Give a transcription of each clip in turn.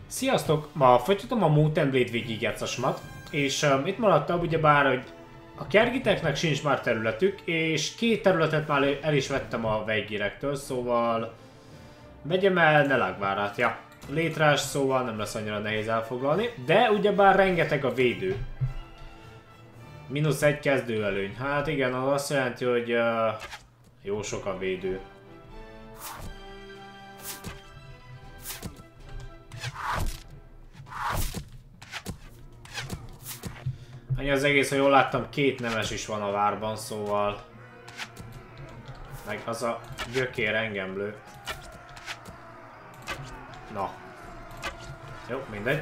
Sziasztok! Ma folytatom a Mount & Blade végigjátszásomat, és itt maradtam ugyebár, hogy a kergiteknek sincs már területük, és 2 területet már el is vettem a Veigirektől, szóval megyem el Nelagvárát, ja. Létrás, szóval nem lesz annyira nehéz elfoglalni, de ugyebár rengeteg a védő. -1 kezdőelőny. Hát igen, az azt jelenti, hogy jó sok a védő. Annyi az egész, ha jól láttam, 2 nemes is van a várban, szóval... Meg az a gyökér engem lő. Na. Jó, mindegy.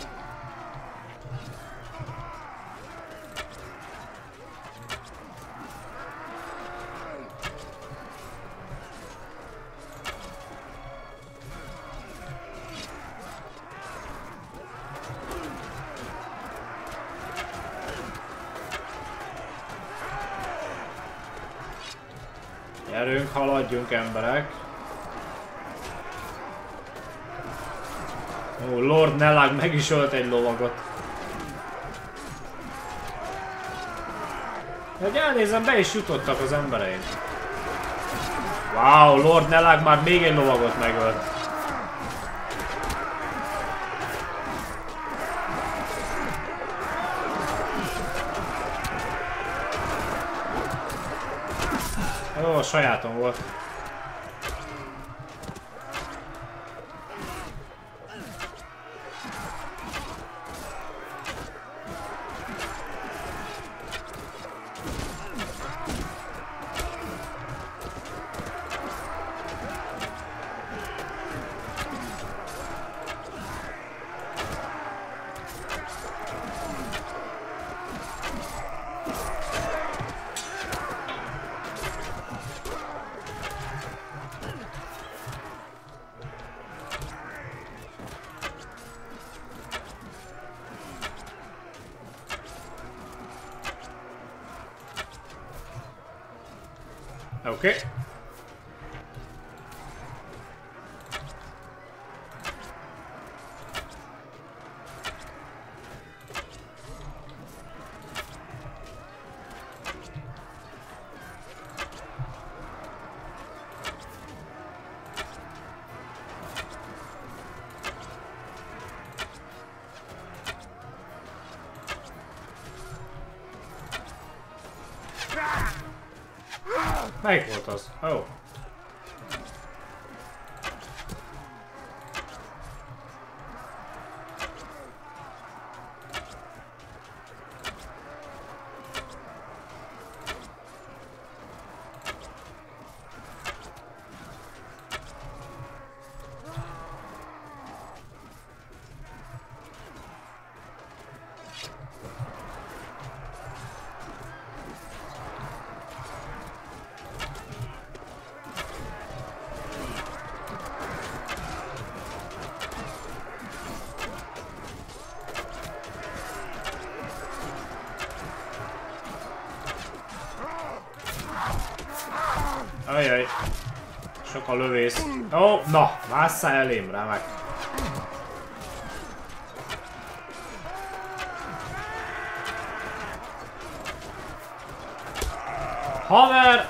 Gyerünk, haladjunk emberek! Ó, Lord Nelag meg is ölt egy lovagot. Hogy elnézem, be is jutottak az embereim. Wow, Lord Nelag már még egy lovagot megölt. Jó, a sajátom volt. Oké. Melyik volt az? Ó. Oh. Ajaj, sok a lövész. Ó, na, másszál elém, remek. Haver!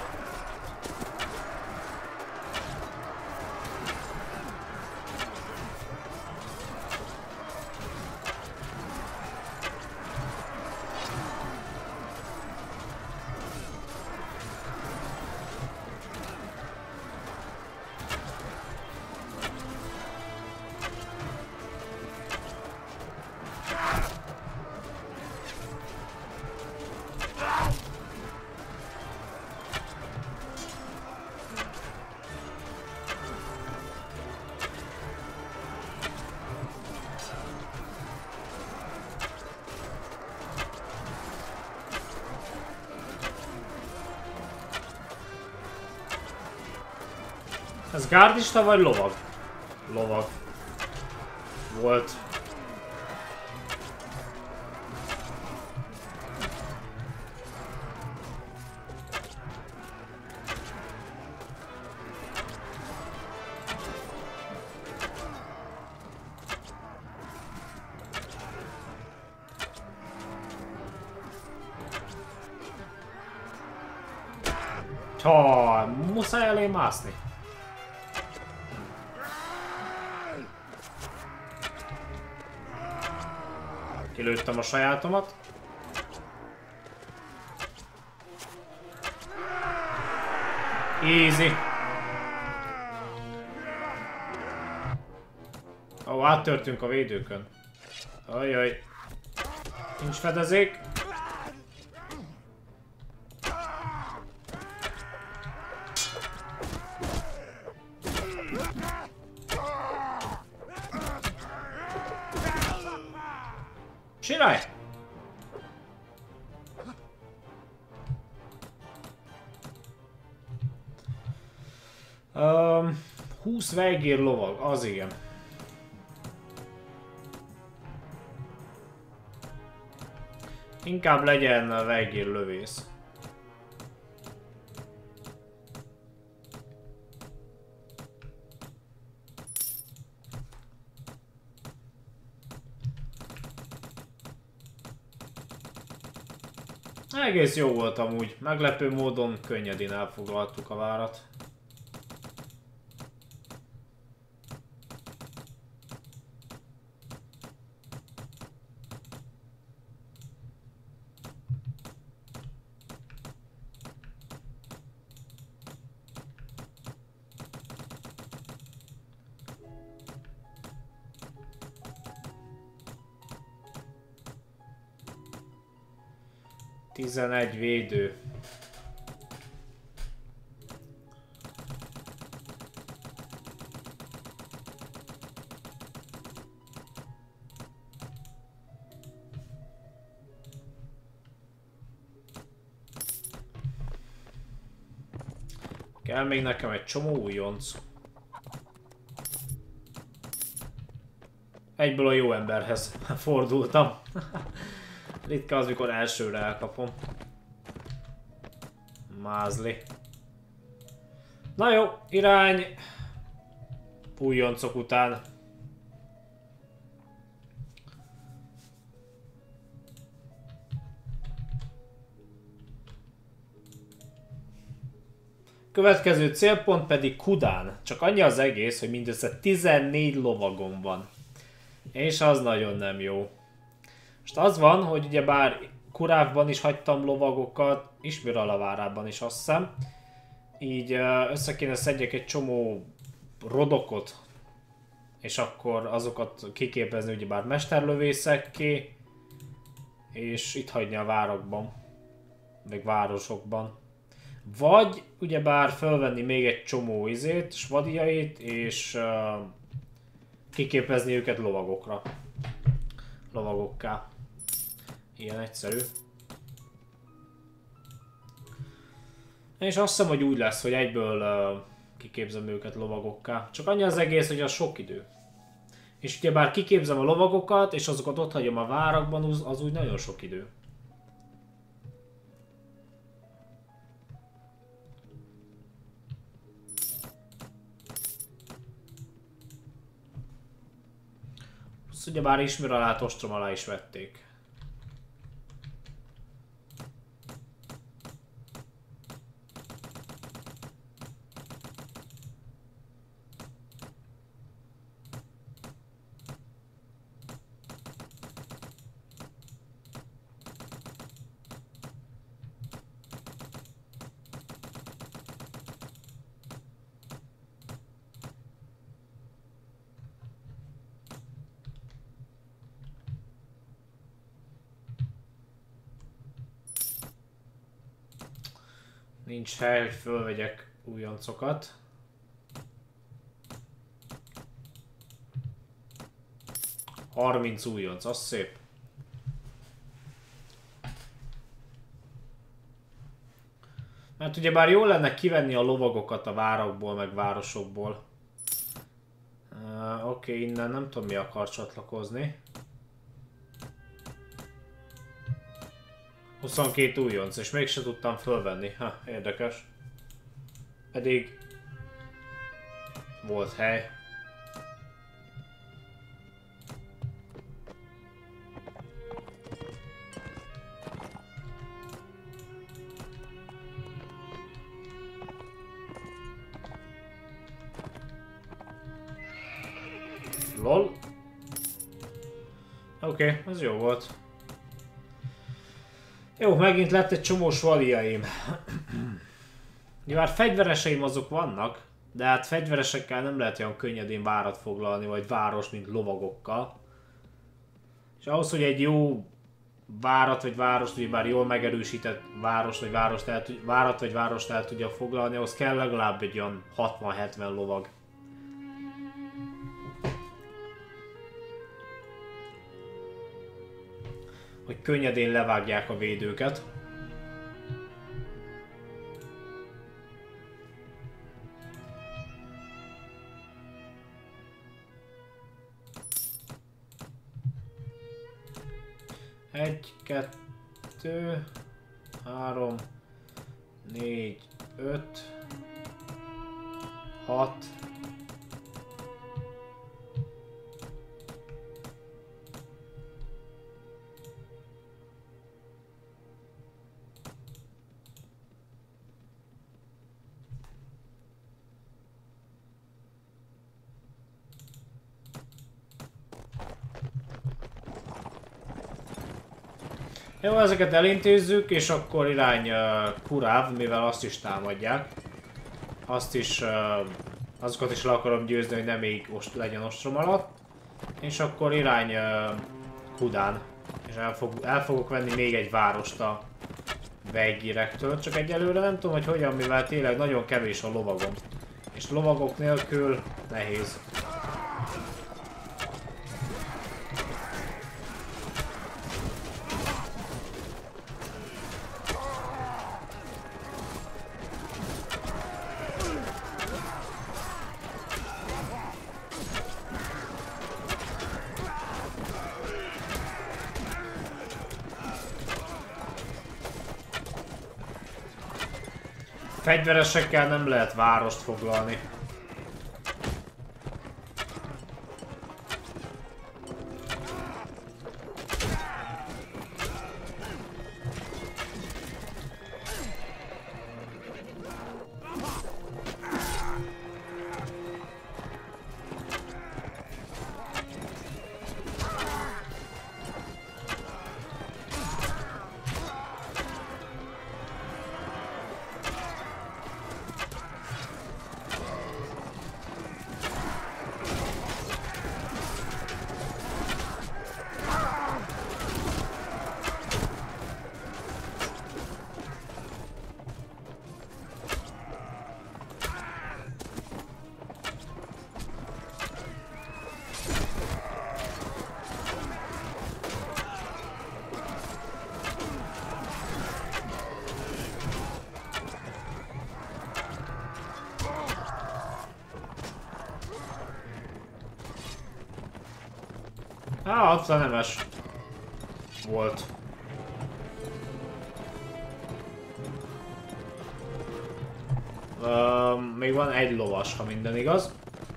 Ez gárdista vagy lovag? Lovag. Volt. Ha, muszáj elé mászni. Kilőttem a sajátomat. Easy. Ó, áttörtünk a védőkön. Ajaj. Nincs fedezék. Csinálj! 20 vejgér lovag, az igen. Inkább legyen a vejgér lövész. Egész jó volt amúgy, meglepő módon könnyedén elfoglaltuk a várat. Tizenegy védő. Kell még nekem egy csomó újonc. Egyből a jó emberhez fordultam. Ritka az, mikor elsőre elkapom. Mázli. Na jó, irány. Újoncok után. Következő célpont pedig Kudán. Csak annyi az egész, hogy mindössze 14 lovagom van. És az nagyon nem jó. Most az van, hogy ugyebár Kurávban is hagytam lovagokat, Ismirala várában is azt hiszem. Így össze kéne szedjek egy csomó rodokot, és akkor azokat kiképezni ugyebár mesterlövészekké, és itt hagyni a várokban, meg városokban. Vagy ugyebár felvenni még egy csomó izét, svadiait, és kiképezni őket lovagokra. Lovagokká. Ilyen egyszerű. És azt hiszem, hogy úgy lesz, hogy egyből kiképzem őket lovagokká. Csak annyi az egész, hogy az sok idő. És ugyebár kiképzem a lovagokat, és azokat ott hagyom a várakban, az úgy nagyon sok idő. Azt ugyebár Ismiralát ostrom alá is vették. Nincs hely, hogy fölvegyek újoncokat. Harminc újonc, az szép. Mert ugyebár jó lenne kivenni a lovagokat a várokból, meg városokból. Oké, innen nem tudom mi akar csatlakozni. 22 újonc, és mégse tudtam fölvenni. Ha, érdekes. Pedig volt hely. LOL. Oké, ez jó volt. Jó, megint lett egy csomós valiaim. Nyilván fegyvereseim azok vannak, de hát fegyveresekkel nem lehet olyan könnyedén várat foglalni, vagy város, mint lovagokkal. És ahhoz, hogy egy jó várat vagy várost, vagy bár jól megerősített várat vagy várost el tudja foglalni, ahhoz kell legalább egy olyan 60-70 lovag. Hogy könnyedén levágják a védőket. Egy, kettő, 3, 4, 5, 6. Jó, ezeket elintézzük, és akkor irány Kuráv, mivel azt is támadják. Azt is, azokat is le akarom győzni, hogy nem még legyen ostrom alatt. És akkor irány Kudán. És el fogok venni még egy várost a Vejgirektől, csak egyelőre nem tudom, hogy hogyan, mivel tényleg nagyon kevés a lovagom. És lovagok nélkül nehéz. Fegyveresekkel nem lehet várost foglalni. Ott a nemes volt. Még van egy lovas, ha minden igaz.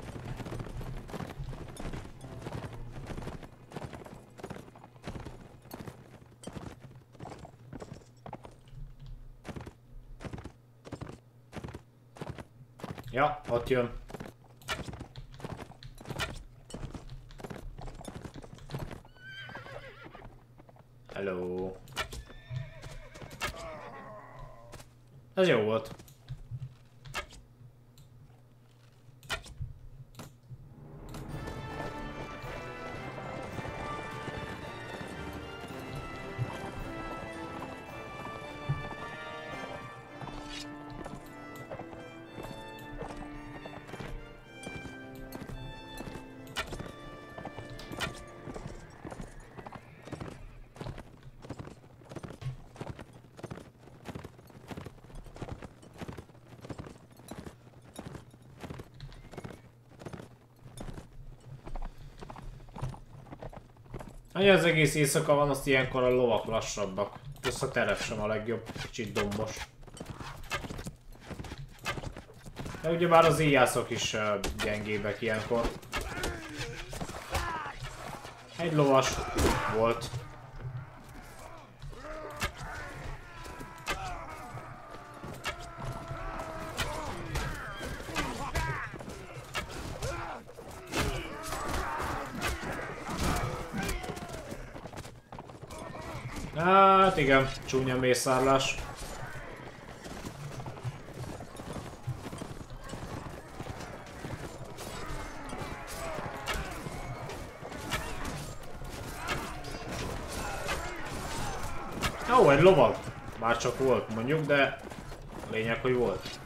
Ja, ott jön. Hello. Ez jó volt. Annyi az egész éjszaka van, azt ilyenkor a lovak lassabbak. Plusz a terep sem a legjobb, kicsit dombos. De ugyebár az íjászok is gyengébbek ilyenkor. Egy lovas volt. Hát igen, csúnya mészárlás. Ó, egy lovag. Már csak volt mondjuk, de lényeg, hogy volt.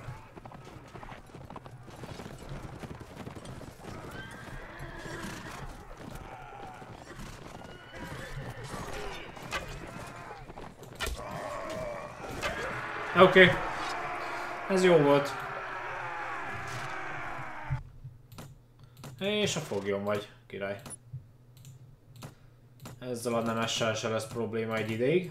Oké. Ez jó volt. És a foglyom vagy, király. Ezzel a nemessel se lesz probléma egy ideig.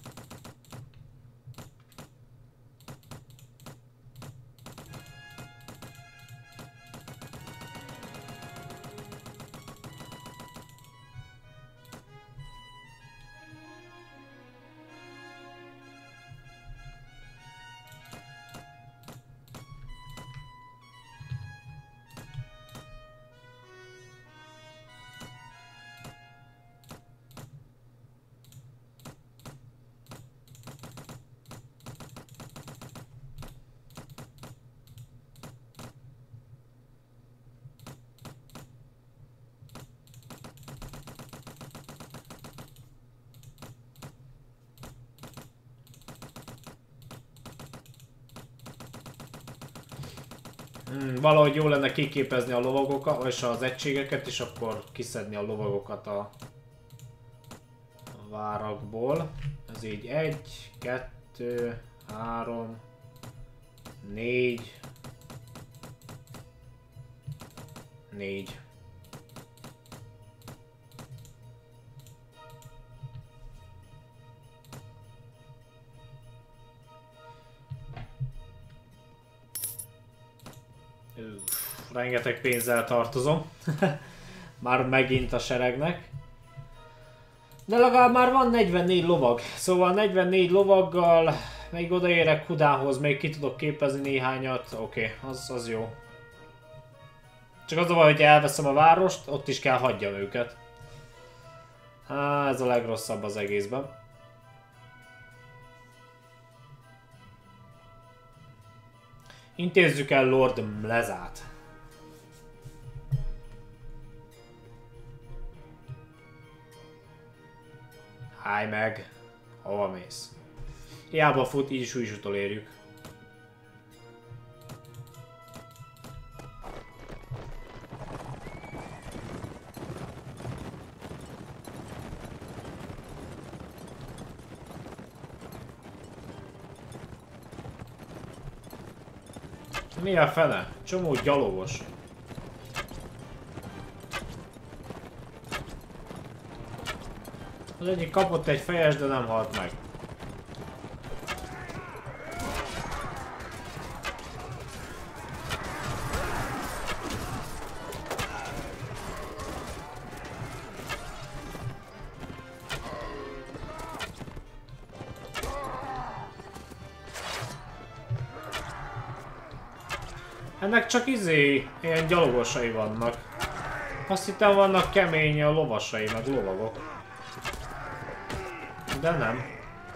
Valahogy jó lenne kiképezni a lovagokat, és az egységeket, és akkor kiszedni a lovagokat a várakból. Ez így 1, 2, 3, 4, 4. Rengeteg pénzzel tartozom. Már megint a seregnek. De legalább már van 44 lovag. Szóval 44 lovaggal még odaérek Hudához, még ki tudok képezni néhányat. Oké, az jó. Csak az a baj, hogy elveszem a várost, ott is kell hagyjam őket. Ez a legrosszabb az egészben. Intézzük el Lord Mlezát. Állj meg! Hova mész? Hiába fut, így is utolérjük. Mi a fene? Csomó gyalogos. Az egyik kapott egy fejes, de nem halt meg. Ennek csak ilyen gyalogosai vannak. Azt hittem vannak kemény a lovasai, meg lovagok. De nem.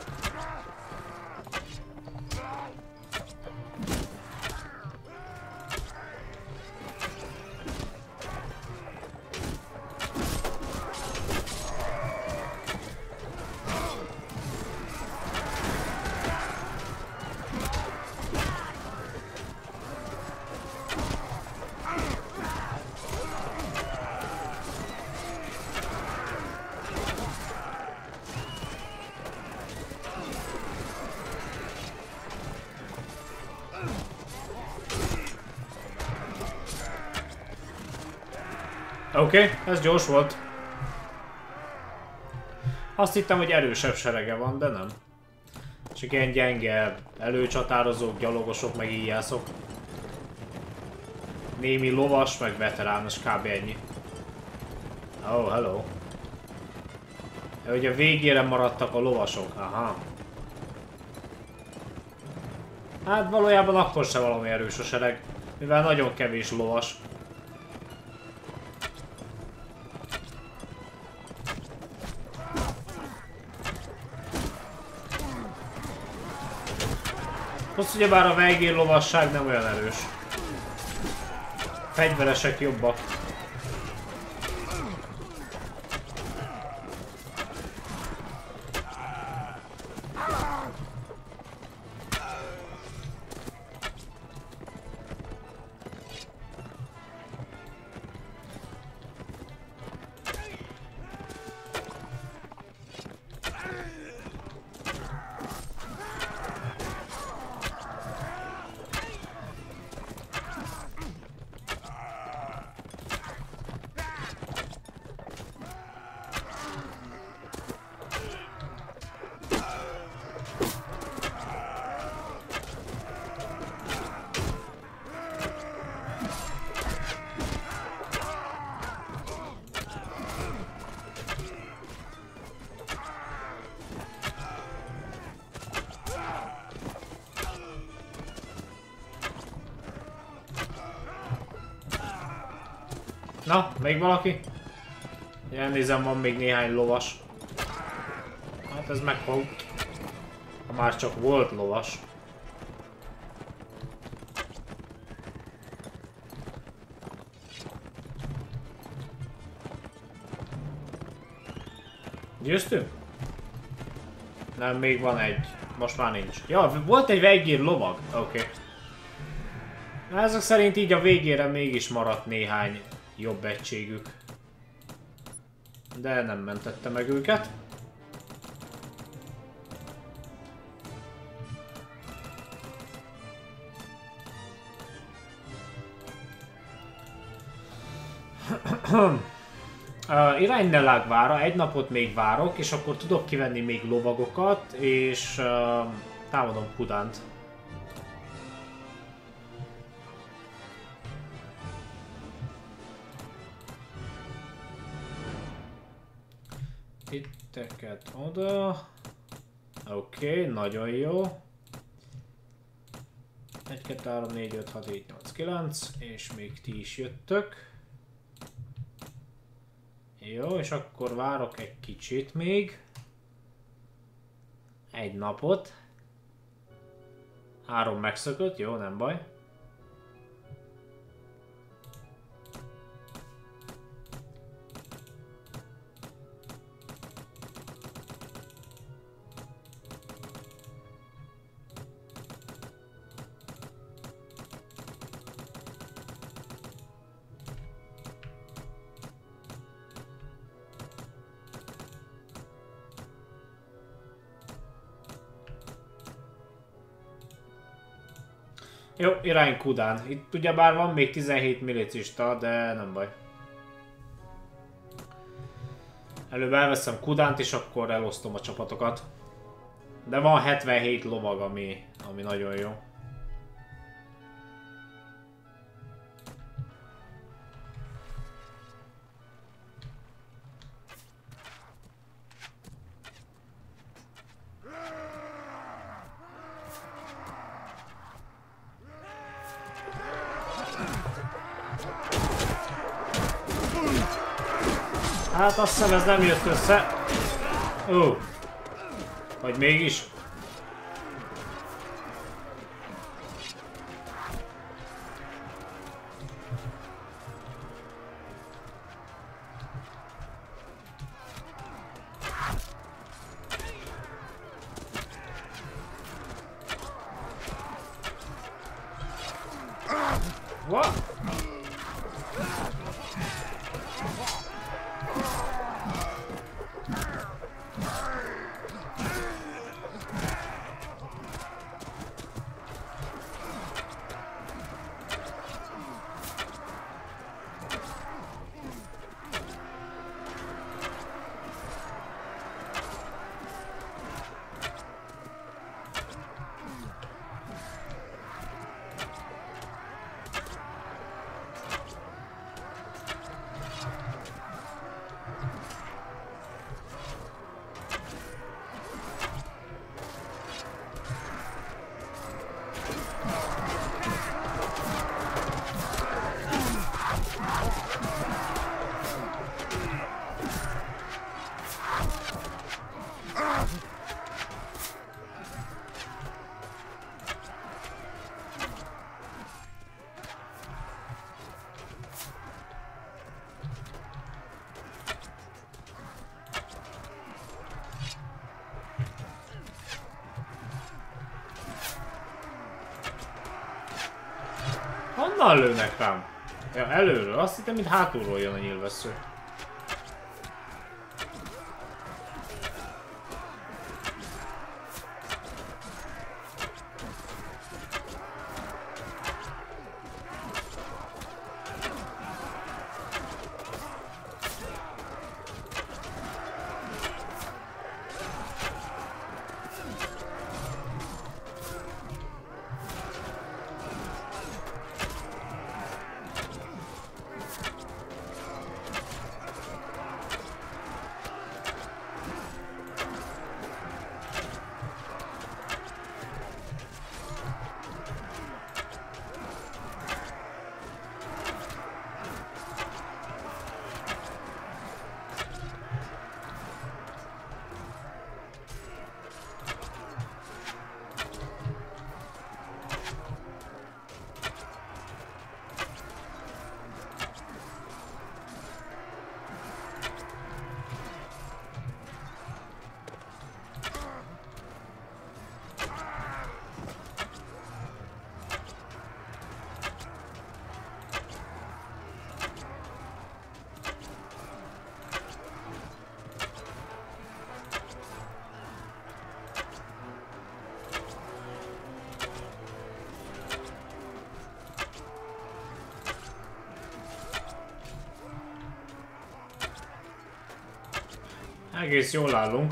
Oké, ez gyors volt. Azt hittem, hogy erősebb serege van, de nem. Csak ilyen gyenge előcsatározók, gyalogosok, meg íjászok. Némi lovas, meg veterános, kb. Ennyi. Oh, hello. De ugye a végére maradtak a lovasok, aha. Hát valójában akkor sem valami erős a sereg, mivel nagyon kevés lovas. Most ugyebár a vejgér lovasság nem olyan erős. Fegyveresek jobbak. Na, még valaki? Elnézem, van még néhány lovas. Hát ez meghalt. Ha már csak volt lovas. Győztünk? Nem, még van egy. Most már nincs. Ja, volt egy vejgér lovag. Oké. Ezek szerint így a végére mégis maradt néhány jobb egységük. De nem mentette meg őket. Irány Nelágvára, egy napot még várok, és akkor tudok kivenni még lovagokat, és támadom Kudánt. Itteket oda. Oké, nagyon jó. 1, 2, 3, 4, 5, 6, 7, 8, 9, és még ti is jöttök. Jó, és akkor várok egy kicsit még. Egy napot. 3 megszökött, jó, nem baj. Jó, irány Kudán. Itt ugyebár van még 17 milicista, de nem baj. Előbb elveszem Kudánt, és akkor elosztom a csapatokat. De van 77 lovag, ami nagyon jó. Hát azt hiszem ez nem jött össze. Ó. Vagy mégis. What? Honnan lőnek rám? Ja, előről. Azt hittem, mint hátulról jön a nyilvessző. Egész jól állunk.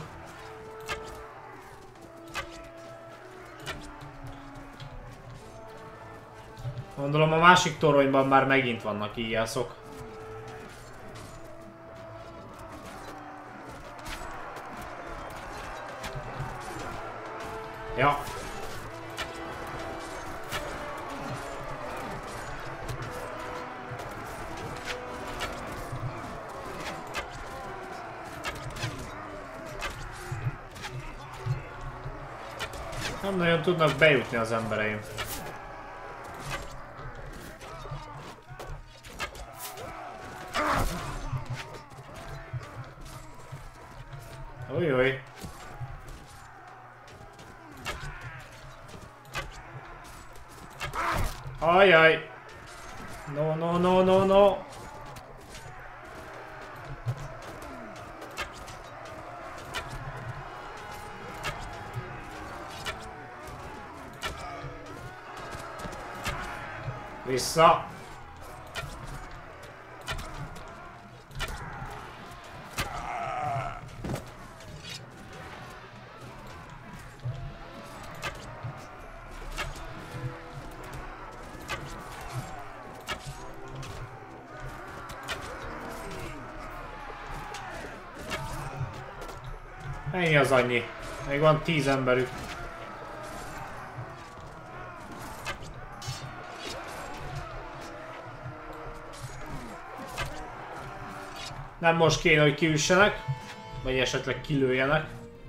Gondolom a másik toronyban már megint vannak íjászok. Ja. Nem nagyon tudnak bejutni az embereim. Ujjjj. Ajjaj. No, no, no, no, no. Vissza! Ennyi az annyi. Még van 10 emberük. Nem most kéne, hogy kiüssenek, vagy esetleg kilőjenek.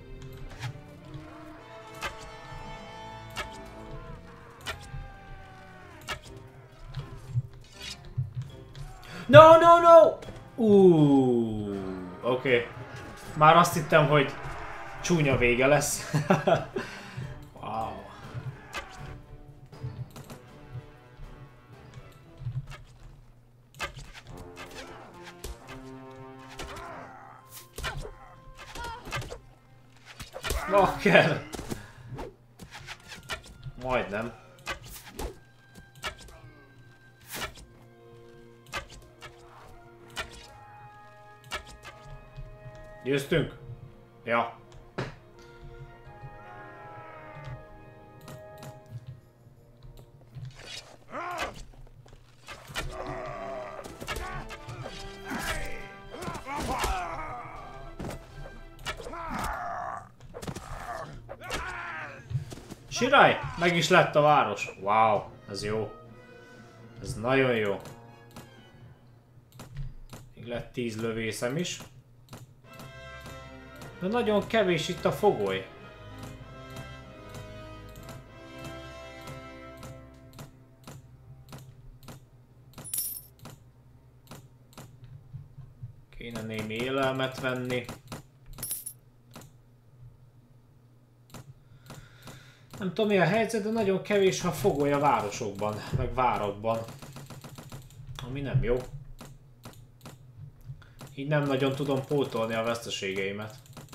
No, no, no! Oké. Már azt hittem, hogy csúnya vége lesz. Wow. Bakker! Majdnem. Győztünk? Ja. Sirály! Meg is lett a város. Wow, ez jó. Ez nagyon jó. Még lett 10 lövészem is. De nagyon kevés itt a fogoly. Kéne némi élelmet venni. Nem tudom mi a helyzet, de nagyon kevés a fogoly a városokban, meg várakban. Ami nem jó. Így nem nagyon tudom pótolni a veszteségeimet.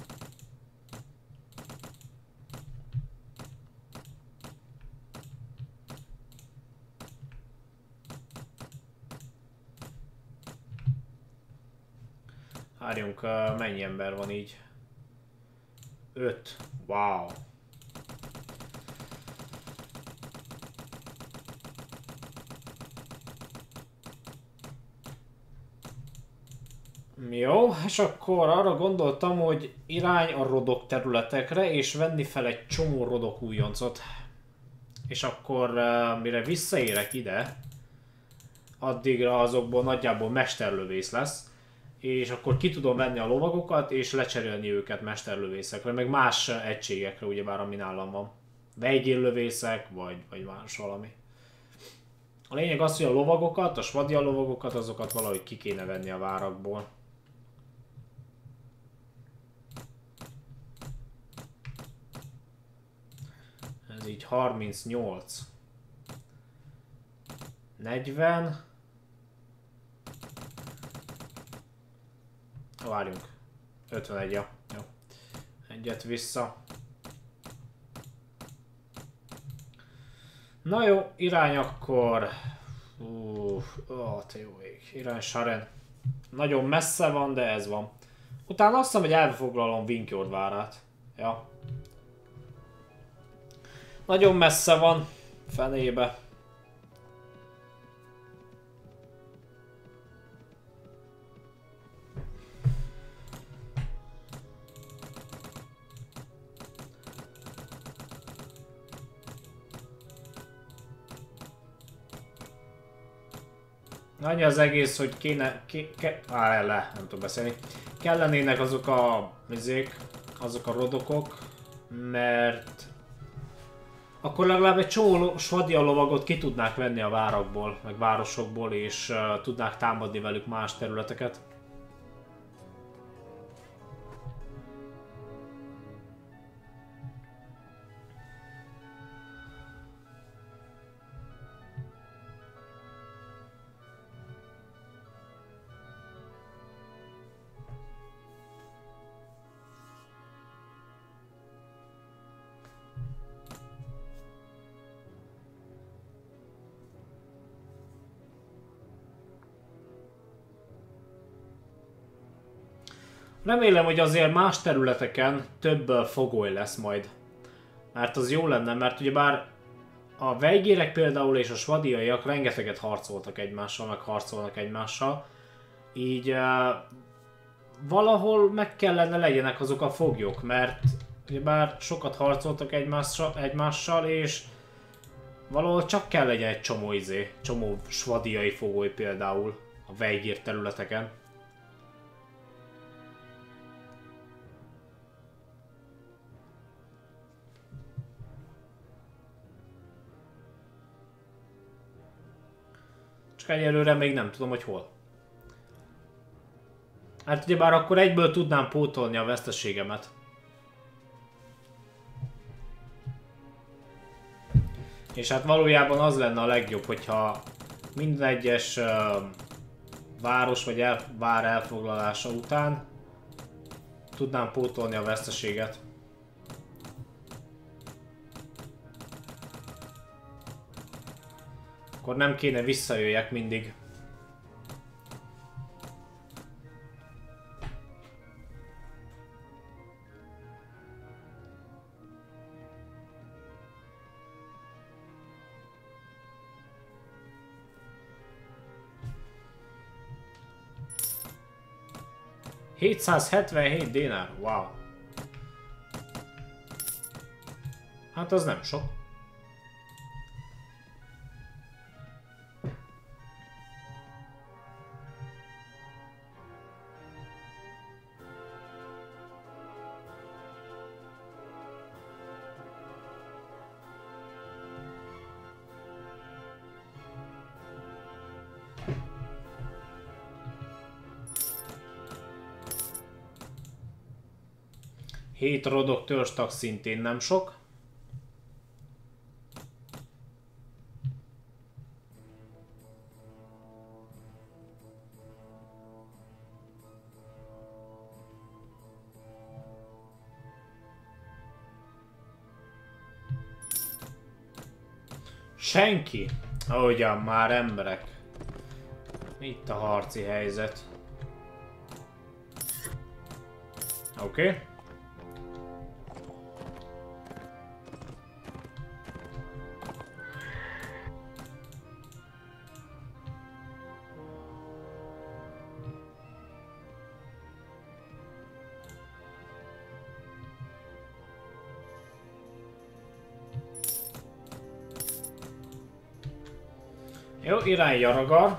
Várjunk, mennyi ember van így? 5. Wow. Jó, és akkor arra gondoltam, hogy irány a rodok területekre, és venni fel egy csomó rodok újoncot. És akkor mire visszaérek ide, addigra azokból nagyjából mesterlövész lesz. És akkor ki tudom venni a lovagokat, és lecserélni őket mesterlövészekre, meg más egységekre, ugyebár ami nálam van. Vejgéllövészek, vagy más valami. A lényeg az, hogy a lovagokat, a svadia lovagokat, azokat valahogy ki kéne venni a várakból. Ez így 38. 40. Várjunk. 51, ja. Jó. Egyet vissza. Na jó, irány akkor... te jó ég. Irány Saren. Nagyon messze van, de ez van. Utána azt hiszem, hogy elfoglalom Vinkjord várát. Ja. Nagyon messze van. Fenébe. Annyi az egész, hogy nem tudom beszélni. Kellenének azok a vizék, azok a rodokok, mert akkor legalább egy csomó svadia lovagot ki tudnák venni a várakból, meg városokból, és tudnák támadni velük más területeket. Remélem, hogy azért más területeken több fogoly lesz majd. Mert az jó lenne, mert ugyebár a vejgérek például és a svadiaiak rengeteget harcoltak egymással, meg harcolnak egymással. Így valahol meg kellene legyenek azok a foglyok, mert ugyebár sokat harcoltak egymással, és valahol csak kell legyen egy csomó svadiai fogoly például a vejgér területeken. Csak egyelőre még nem tudom, hogy hol. Hát ugyebár akkor egyből tudnám pótolni a veszteségemet. És hát valójában az lenne a legjobb, hogyha minden egyes város vagy vár elfoglalása után tudnám pótolni a veszteséget. Akkor nem kéne visszajöjjek mindig. $777 dinár, wow. Hát az nem sok. Hét rodok törstag szintén nem sok. Senki? Ahogyan már emberek. Itt a harci helyzet. Oké. Okay. Jó, irány Jaragar.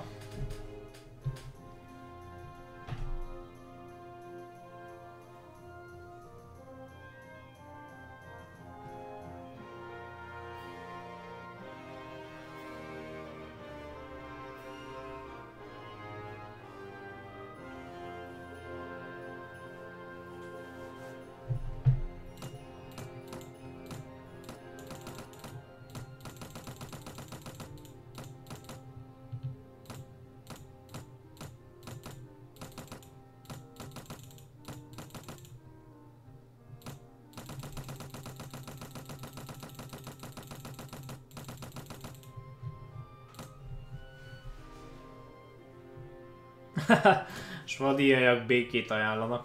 Svadiaiak békét ajánlanak.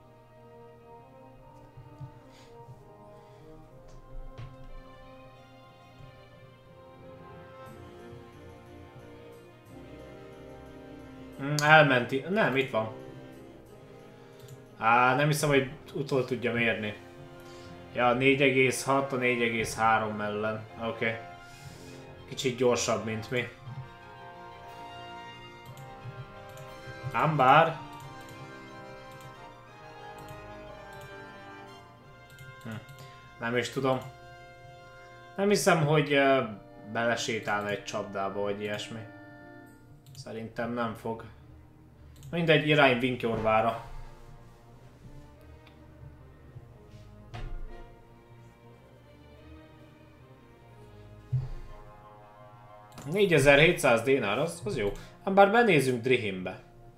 Elmenti. Nem, itt van. Nem hiszem, hogy utol tudja mérni. Ja, 4,6 a 4,3 ellen. Oké. Okay. Kicsit gyorsabb, mint mi. Ám bár... Nem is tudom. Nem hiszem, hogy belesétálna egy csapdába, vagy ilyesmi. Szerintem nem fog. Mindegy, irány Vinkjorvára. $4700 dinár, az jó. Ám bár benézünk Drihimbe.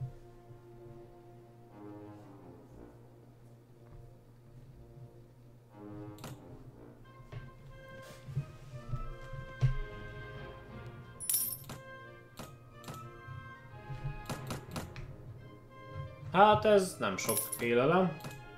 Hát ez nem sok félelem.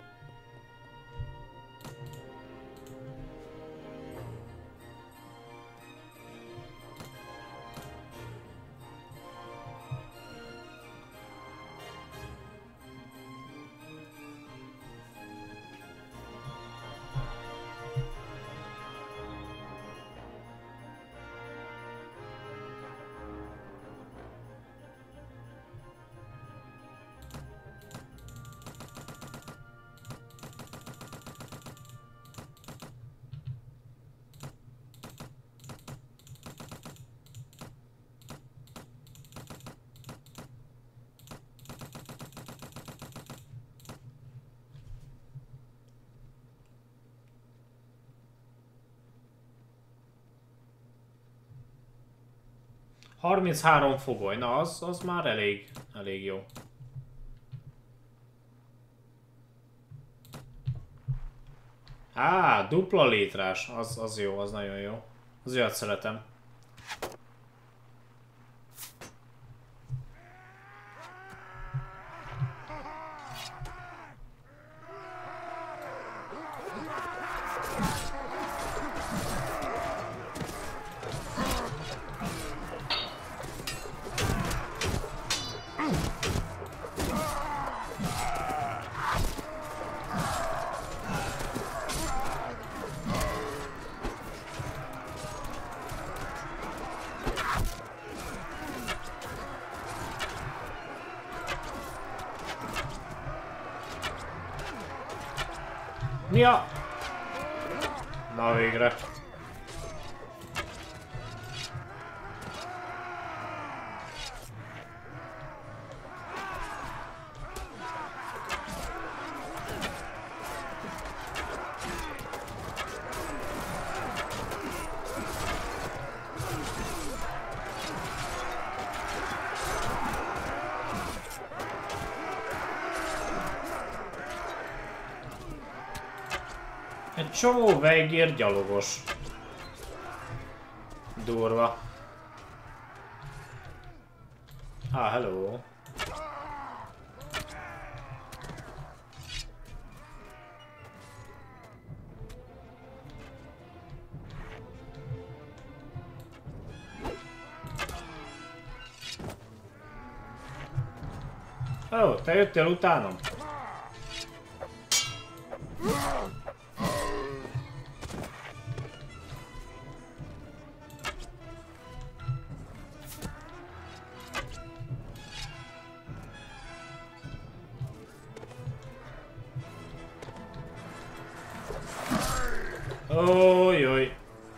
...33 fogoly, na az már elég jó. Dupla létrás, az jó, az nagyon jó. Az olyat szeretem. Ja. Na végre. Egy csomó Veigir gyalogos. Durva. Ah, hello. Ó, te jöttél utánom? Ojoj.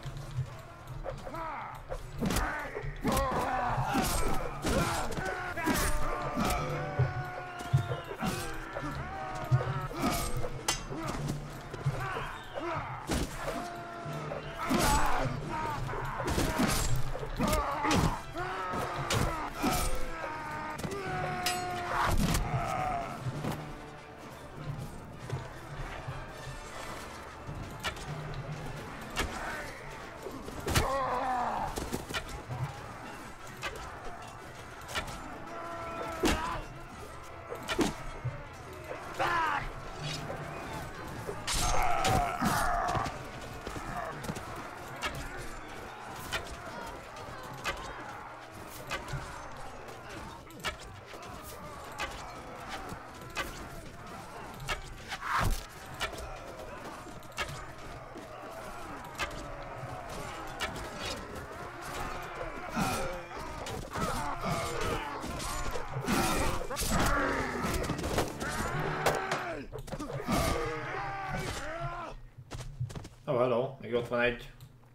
Oh, hello, még ott van egy.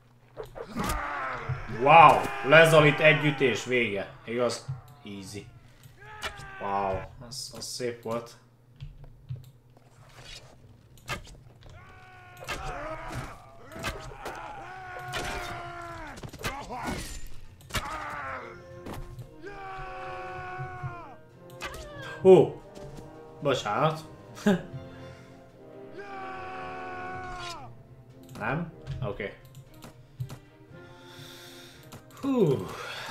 Wow, lezalit együttés vége, igaz? Easy. Wow, az szép volt. Hú, bocsánat. Nem? Oké. Okay. Hú.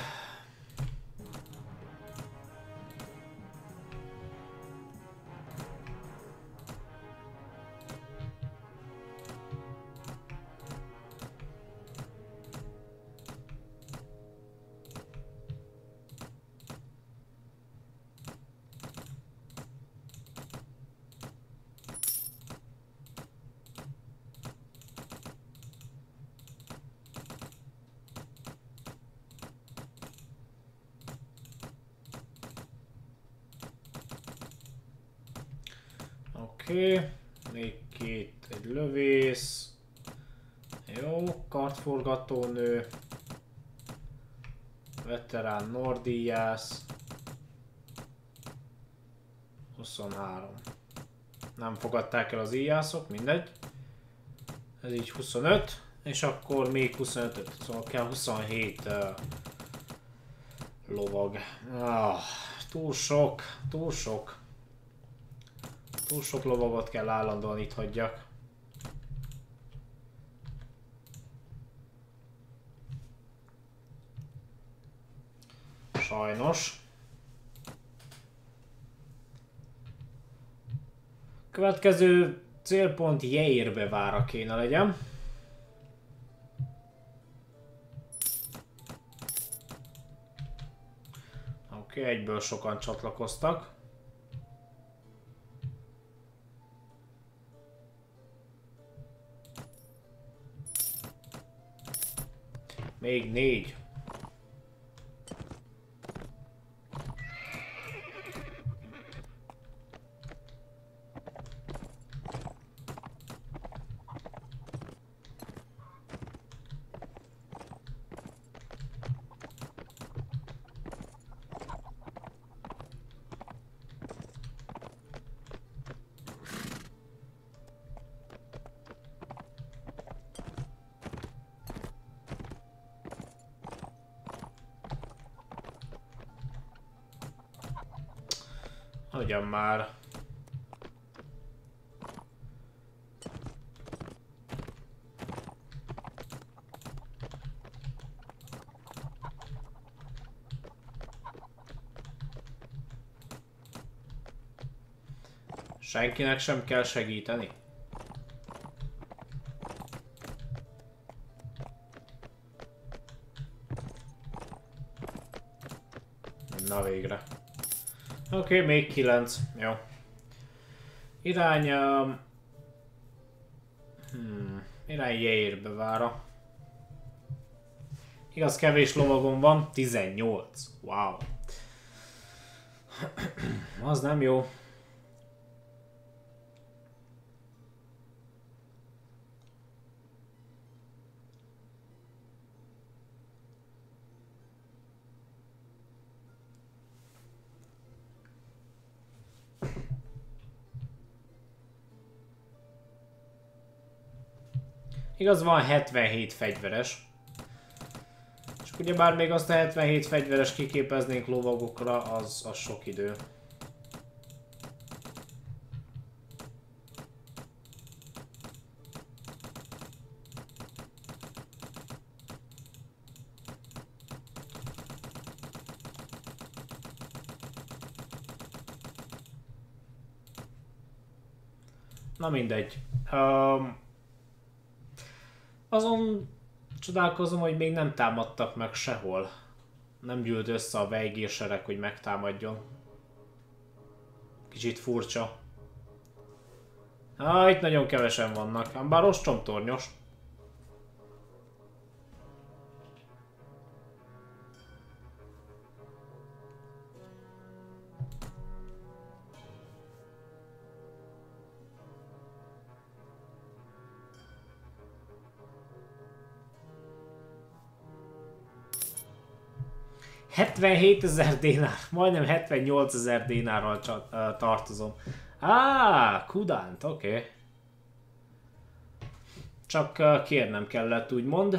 Oké, még egy lövész. Jó, kartforgatónő. Veterán Nordíjász. 23. Nem fogadták el az íjászok, mindegy. Ez így 25, és akkor még 25-öt, szóval kell 27 lovag. Túl sok, túl sok. Túl sok lovagot kell állandóan itt hagyjak. Sajnos. Következő célpont Jairbe vára kéne legyen. Oké, egyből sokan csatlakoztak. Még 4. Hogyan már? Senkinek sem kell segíteni. Na végre. Oké, még 9. Jó. Irány... Irány Jairbe vára. Igaz, kevés lovagom van. 18. Wow. Az nem jó. Igaz, van 77 fegyveres. És ugyebár még azt a 77 fegyveres kiképeznénk lovagokra, az sok idő. Na mindegy. Azon csodálkozom, hogy még nem támadtak meg sehol. Nem gyűlt össze a vejgérsereg, hogy megtámadjon. Kicsit furcsa. Itt nagyon kevesen vannak, bár ostromtornyos. $77,000 dinár, majdnem 78,000 dinárral tartozom. Kudánt, oké. Csak kérnem kellett, úgymond.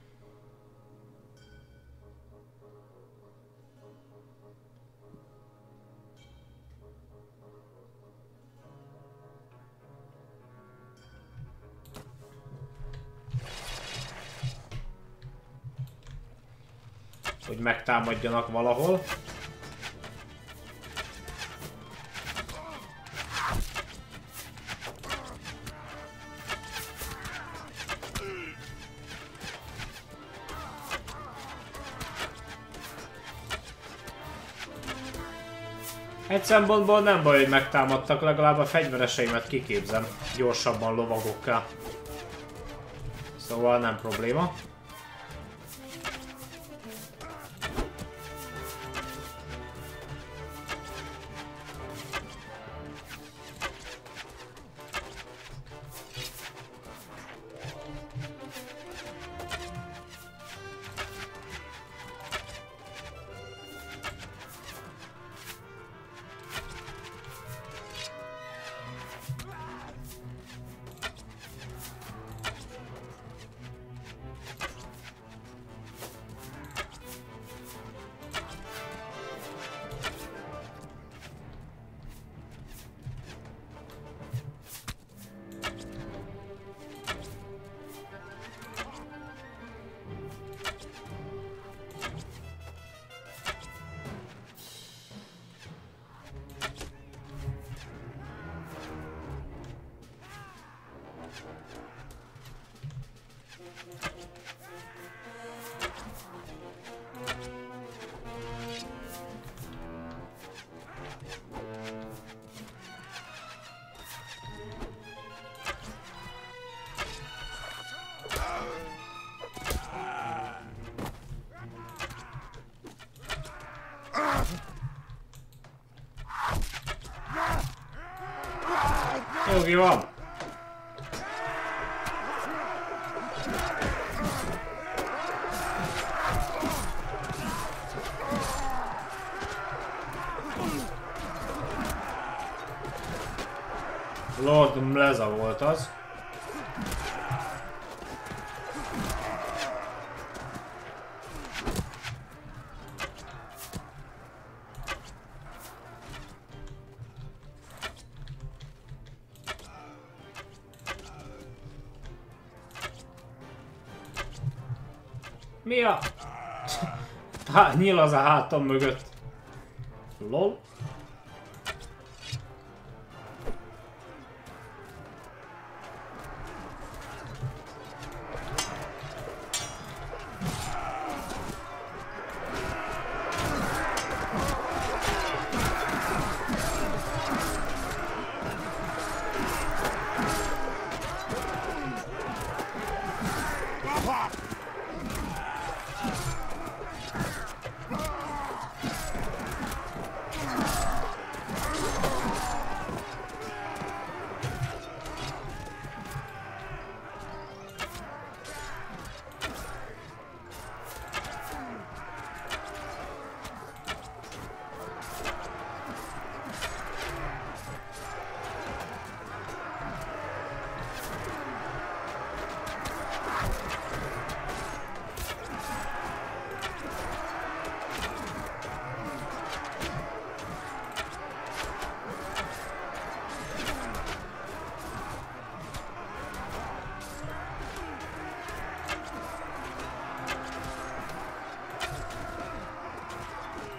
Hogy megtámadjanak valahol. Egy szempontból nem baj, hogy megtámadtak, legalább a fegyvereseimet kiképzem gyorsabban lovagokká. Szóval nem probléma. Jogi van! Lord Mleza volt az. Mi a... Nyíl az a hátam mögött. Lol.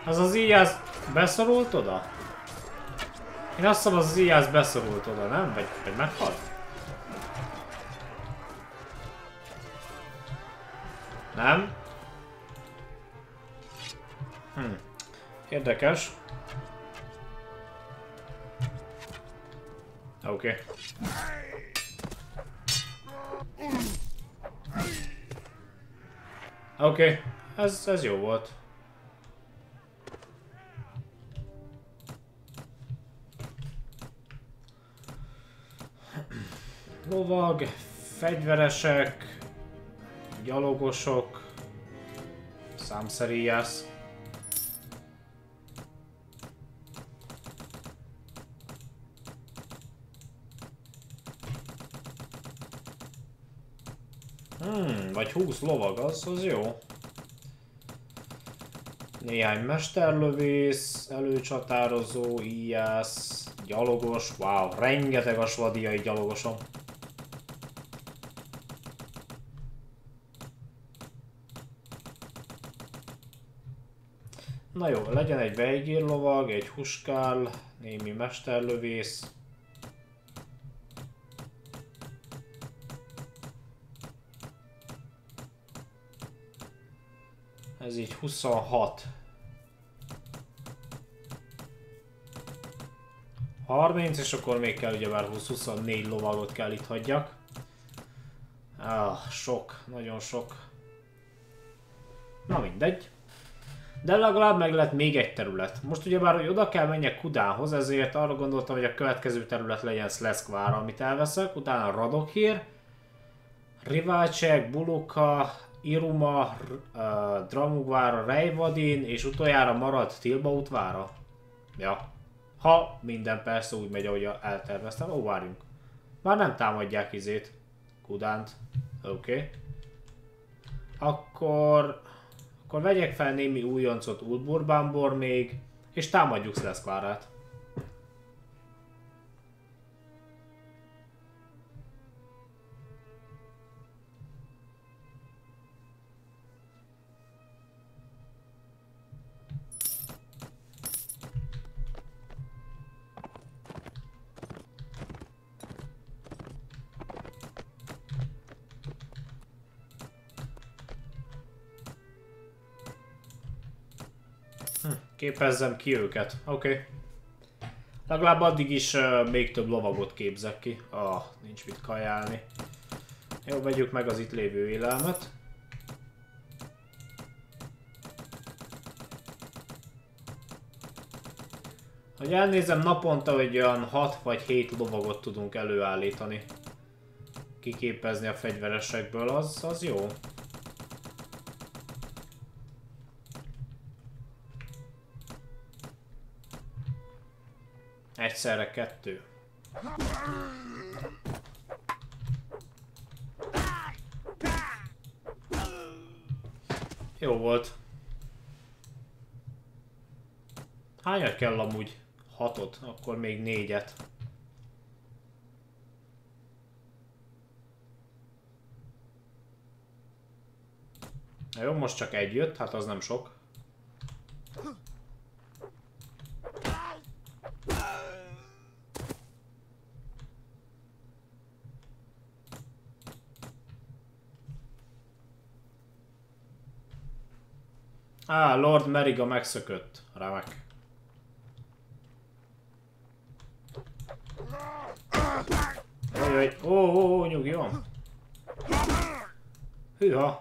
Az íjász beszorult oda? Én azt hiszem az íjász beszorult oda, nem? Vagy meghalt? Nem? Érdekes. Oké. Oké. Ez jó volt. Lovag, fegyveresek, gyalogosok, számszeríjász. Vagy 20 lovag, az jó. Néhány mesterlövész, előcsatározó, íjász, gyalogos, wow, rengeteg a svadiai gyalogosom. Na jó, legyen egy vejgírlovag, egy huskál, némi mesterlövész. Ez így 26. 30, és akkor még kell ugyebár 20-24 lovagot kell itt hagyjak. Sok, nagyon sok. Na mindegy. De legalább meg lett még egy terület. Most ugyebár, hogy oda kell menjek Kudánhoz, ezért arra gondoltam, hogy a következő terület legyen Sleszkvára, amit elveszek. Utána Radokhír, Rivácsek, Buluka, Iruma, Dramugvára, Rejvadin, és utoljára marad Tilbautvára. Ja. Ha minden persze úgy megy, ahogy elterveztem. Ó, várjunk. Már nem támadják izét. Kudánt. Oké. Akkor vegyek fel némi újoncot Ulburbánból még, és támadjuk Sleszkvárát. Képezzem ki őket. Oké. Legalább addig is még több lovagot képzek ki. Nincs mit kajálni. Jó, vegyük meg az itt lévő élelmet. Hogy elnézem, naponta olyan 6 vagy 7 lovagot tudunk előállítani. Kiképezni a fegyveresekből, az jó. Egyszerre 2. Jó volt. Hányat kell amúgy? 6-ot, akkor még 4-et. Jó, most csak egy jött, hát az nem sok. Lord Meriga megszökött. Remek. Ojjaj, nyugi van. Hűha.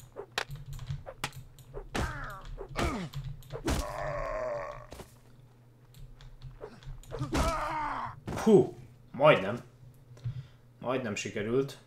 Hú, majdnem. Majdnem sikerült.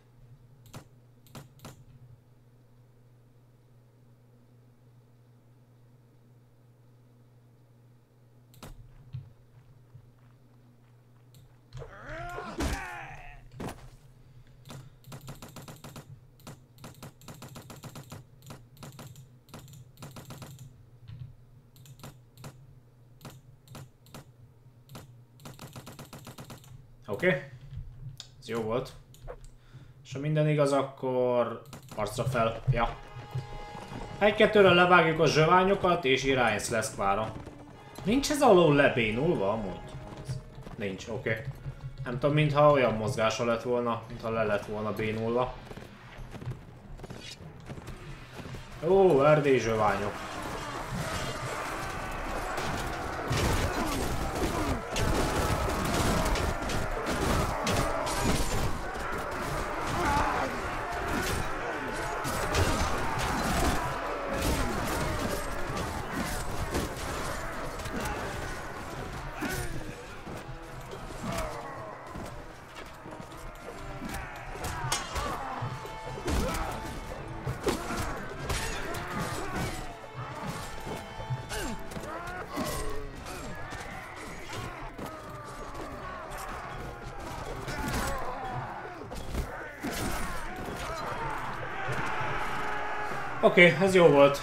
Oké. Ez jó volt. És ha minden igaz, akkor harcra fel. Ja. Egy-kettőre levágjuk a zsöványokat és irány Szleszkvára. Nincs ez alól lebénulva amúgy? Nincs, oké. Okay. Nem tudom, mintha olyan mozgása lett volna, mintha le lett volna bénulva. Ó, erdély zsöványok. Oké, ez jó volt.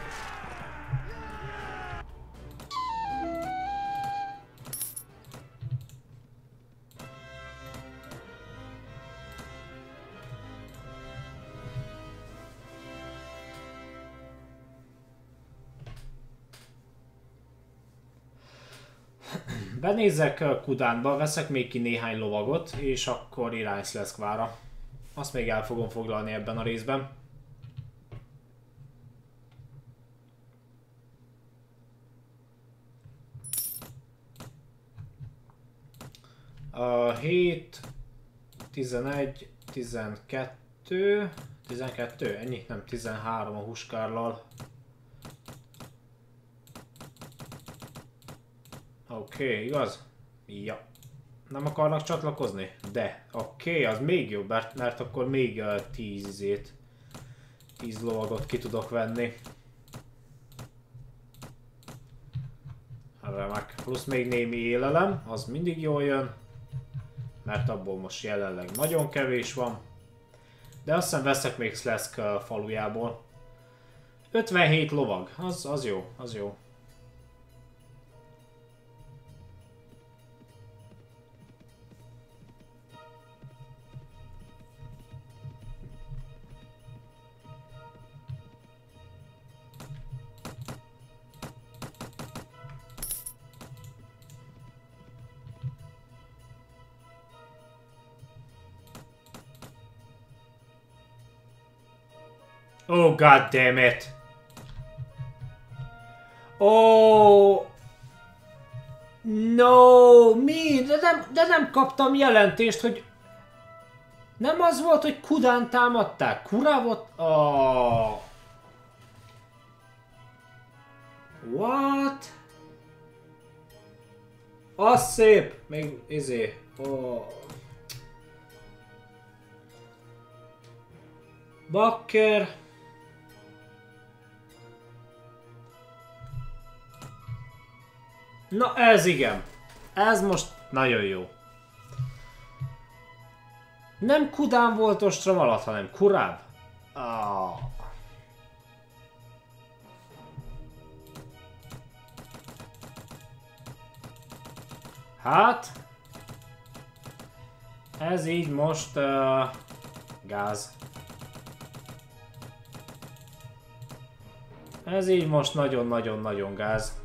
Benézek Kudánba, veszek még ki néhány lovagot, és akkor irány Szleszkvára. Azt még el fogom foglalni ebben a részben. 7, 11, 12, 12? Ennyi? Nem, 13 a huskárlal. Oké, igaz? Ja. Nem akarnak csatlakozni? De, oké, az még jobb, mert akkor még 10 lovagot ki tudok venni. Remek. Plusz még némi élelem, az mindig jól jön. Mert abból most jelenleg nagyon kevés van. De azt hiszem veszek még Szleszk falujából. 57 lovag, az jó, az jó. Oh, god damn it! Oh! No! Mi? De nem kaptam jelentést, hogy... Nem az volt, hogy Kudán támadták? Kuravot? Oh. What? Az szép! Még izé... Oh. Bakker... Na ez igen. Ez most nagyon jó. Nem Kudán volt ostrom alatt, hanem Kuráv. Oh. Hát. Ez így most gáz. Ez így most nagyon-nagyon-nagyon gáz.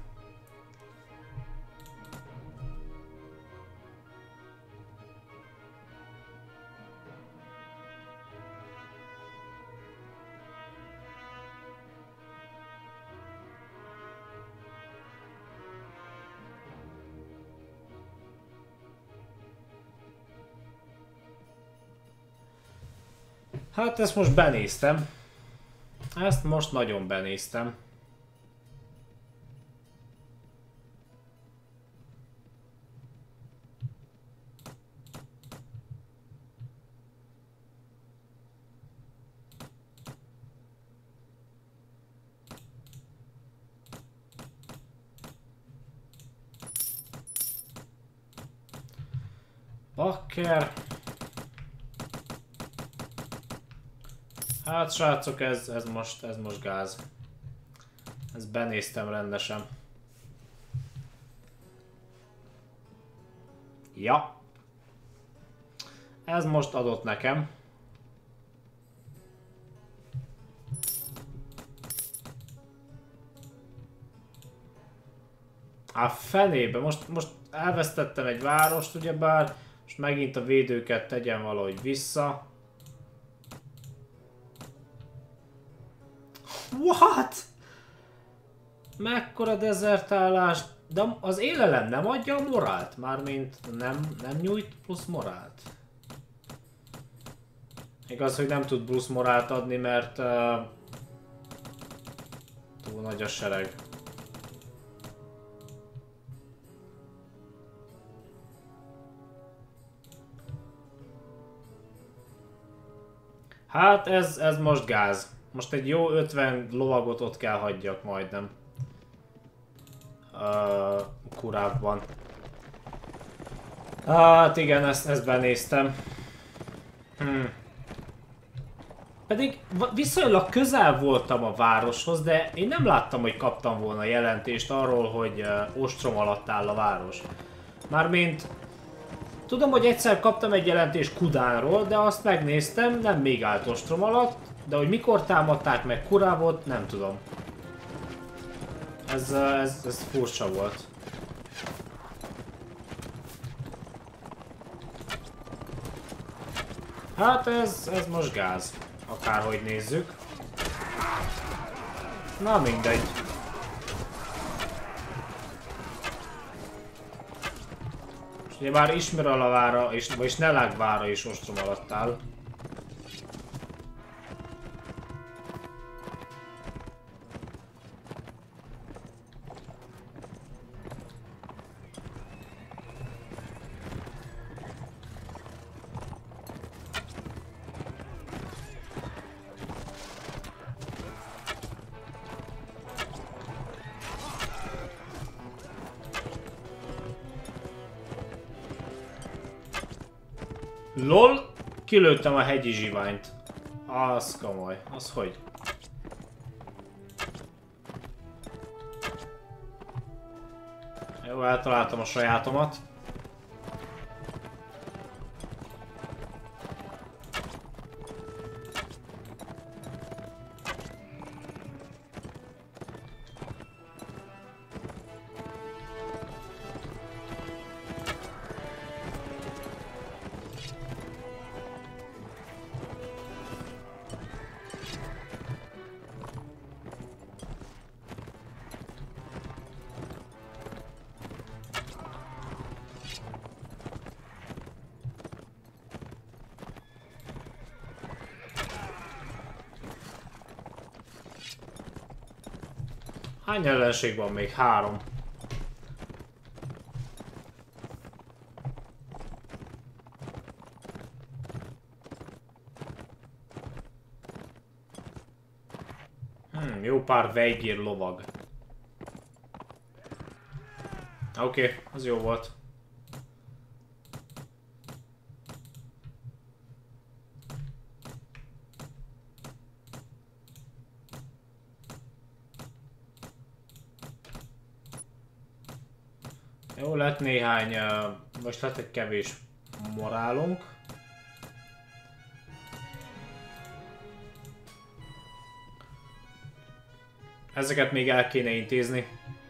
Hát ezt most benéztem. Ezt most nagyon benéztem. Bakker. Hát srácok, ez most gáz. Ezt benéztem rendesen. Ja. Ez most adott nekem. A fenébe, most elvesztettem egy várost ugyebár, most megint a védőket tegyen valahogy vissza. What? Mekkora dezertálás? De az élelem nem adja a morált? Mármint nem nyújt plusz morált? Igaz, hogy nem tud plusz morált adni, mert túl nagy a sereg. Hát ez most gáz. Most egy jó 50 lovagot ott kell hagyjak majdnem. Kurábban. Hát igen, ezt benéztem. Pedig viszonylag közel voltam a városhoz, de én nem láttam, hogy kaptam volna jelentést arról, hogy ostrom alatt áll a város. Mármint tudom, hogy egyszer kaptam egy jelentést Kudánról, de azt megnéztem, nem még állt ostrom alatt, de hogy mikor támadták meg Kurávot, nem tudom. Ez furcsa volt. Hát ez most gáz. Akárhogy nézzük. Na mindegy. És ugye már Ismiralavára, vagyis Nelágvára is ostrom alatt áll. LOL, kilőttem a hegyi zsiványt. Az komoly. Az hogy? Jó, eltaláltam a sajátomat. Hány ellenség van még? 3. Jó pár vejgír lovag. Oké, az jó volt. Jó, lett néhány, most lett egy kevés morálunk. Ezeket még el kéne intézni.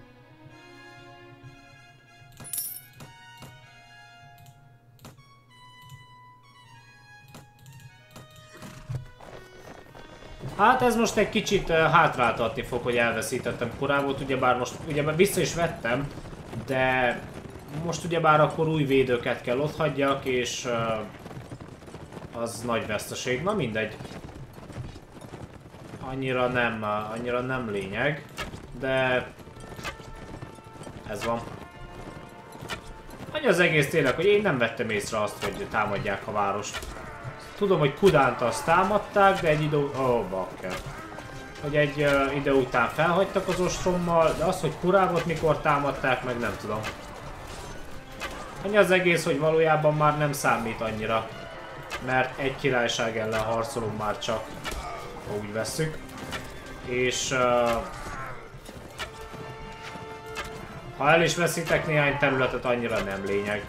Hát ez most egy kicsit hátráltatni fog, hogy elveszítettem Kurávot, ugyebár most vissza is vettem, de most ugyebár akkor új védőket kell otthagyjak, és az nagy veszteség. Na mindegy. Annyira nem lényeg, de ez van. Annyi az egész tényleg, hogy én nem vettem észre azt, hogy támadják a várost. Tudom, hogy Kudánt azt támadták, de egy idő... Ó, bakker. Hogy egy idő után felhagytak az ostrommal, de az, hogy Kurávot mikor támadták, meg nem tudom. Annyi az egész, hogy valójában már nem számít annyira. Mert egy királyság ellen harcolunk már csak, ha úgy vesszük. És... ha el is veszítek néhány területet, annyira nem lényeg.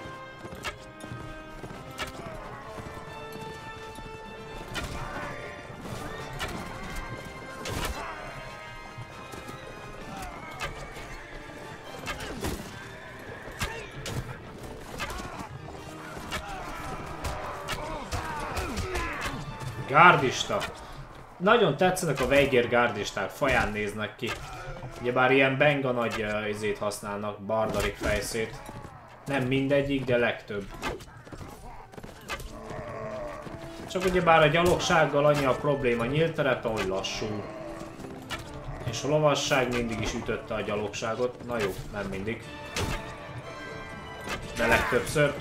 Gárdista. Nagyon tetszenek a Veigér gárdisták, faján néznek ki. Ugyebár ilyen benga nagy izét használnak, bardarik fejszét. Nem mindegyik, de legtöbb. Csak ugyebár a gyalogsággal annyi a probléma nyílt terepen, hogy lassú. És a lovasság mindig is ütötte a gyalogságot. Na jó, nem mindig. De legtöbbször.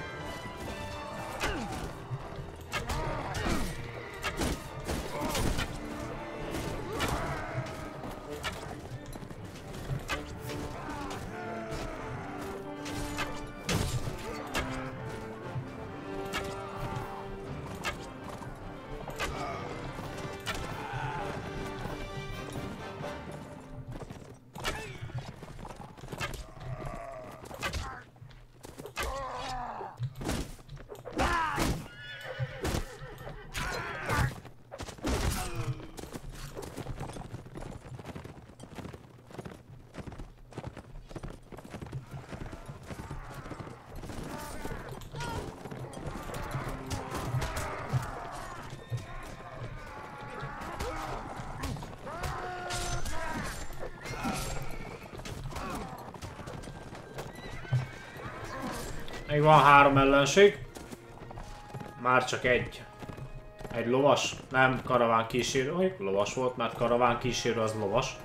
Még van 3 ellenség. Már csak egy. Egy lovas. Nem karaván kísérő. Lovas volt, mert karaván kísérő az lovas.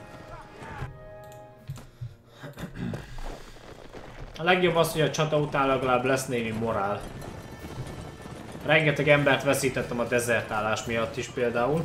A legjobb az, hogy a csata után legalább lesz némi morál. Rengeteg embert veszítettem a dezertálás miatt is például.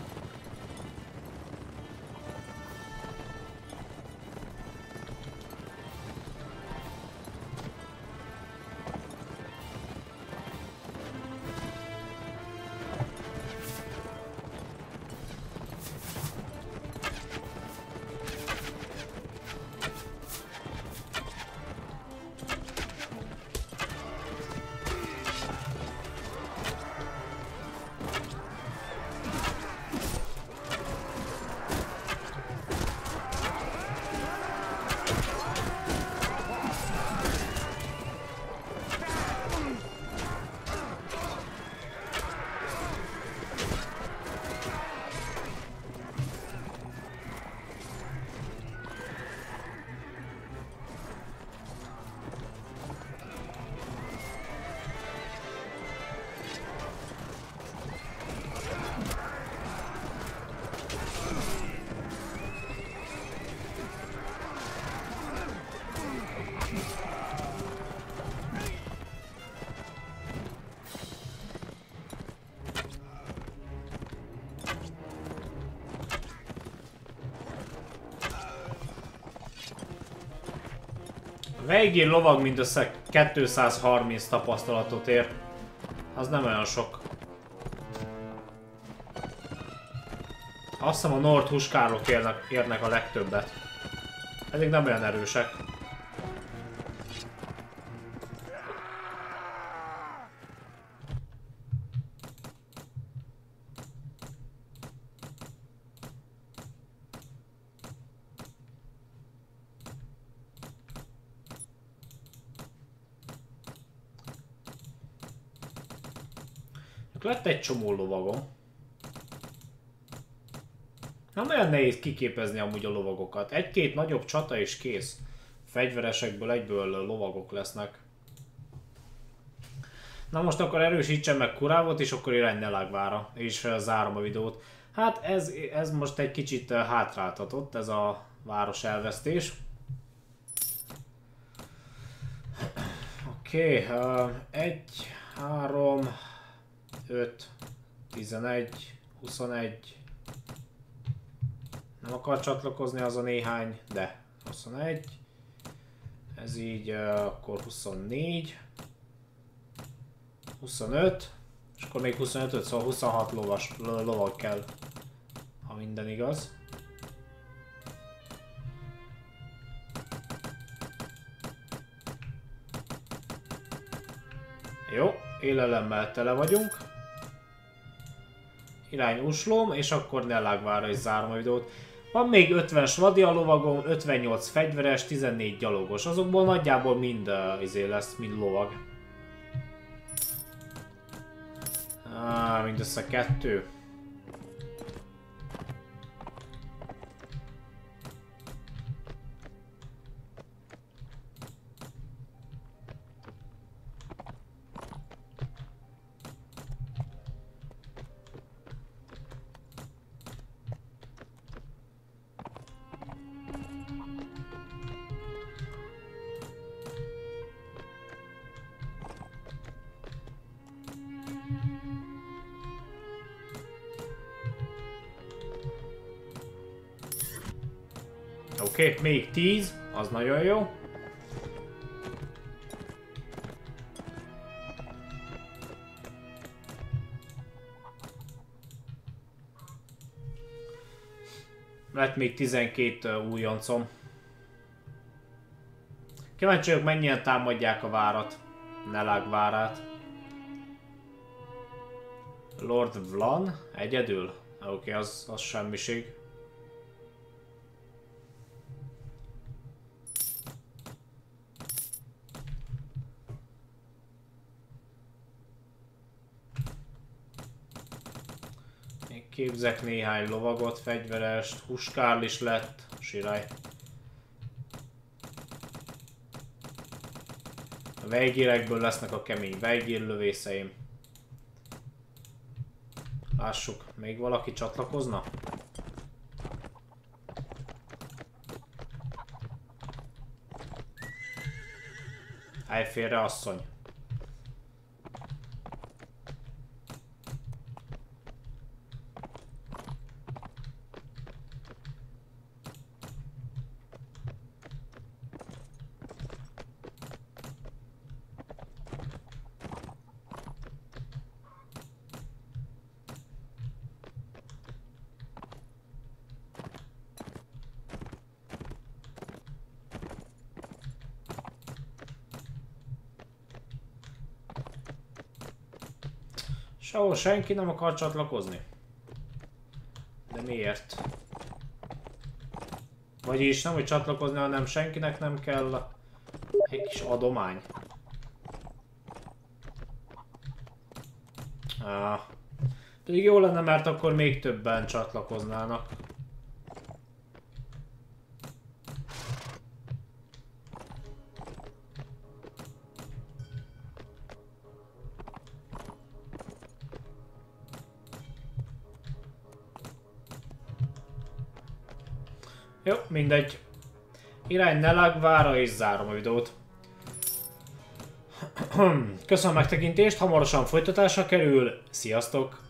Veigér lovag mindössze 230 tapasztalatot ér. Az nem olyan sok. Azt hiszem a Nord huskárok érnek a legtöbbet. Ezek nem olyan erősek. Lett egy csomó lovagom. Nem olyan nehéz kiképezni amúgy a lovagokat. Egy-két nagyobb csata és kész. Fegyveresekből egyből lovagok lesznek. Na most akkor erősítsem meg Kurávot, és akkor irány Nelágvára. És zárom a videót. Hát ez most egy kicsit hátráltatott, ez a város elvesztés. Oké, 1, 3... 5, 11, 21. Nem akar csatlakozni az a néhány, de 21. Ez így akkor 24. 25. És akkor még 25, szóval 26 lovag kell, ha minden igaz. Jó, élelemmel tele vagyunk. Irány Uslóm, és akkor Nelágvára is zárom a videót. Van még 50 svadia lovagom, 58 fegyveres, 14 gyalogos. Azokból nagyjából mind mind lovag. Mind mindössze 2. Oké, még 10, az nagyon jó. Lett még 12 újoncom. Kíváncsi vagyok, mennyien támadják a várat. Nelag várát. Lord Vlan egyedül? Oké, az semmiség. Képzek néhány lovagot, fegyverest, huskárl is lett, sirály. A vejgérekből lesznek a kemény vejgérlövészeim. Lássuk, még valaki csatlakozna? Állj félre, asszony! Sehol senki nem akar csatlakozni. De miért? Vagyis nem, hogy csatlakozni, hanem senkinek nem kell egy kis adomány. Pedig jó lenne, mert akkor még többen csatlakoznának. Jó, mindegy. Irány Nelagvára és zárom a videót. Köszönöm a megtekintést, hamarosan folytatásra kerül. Sziasztok!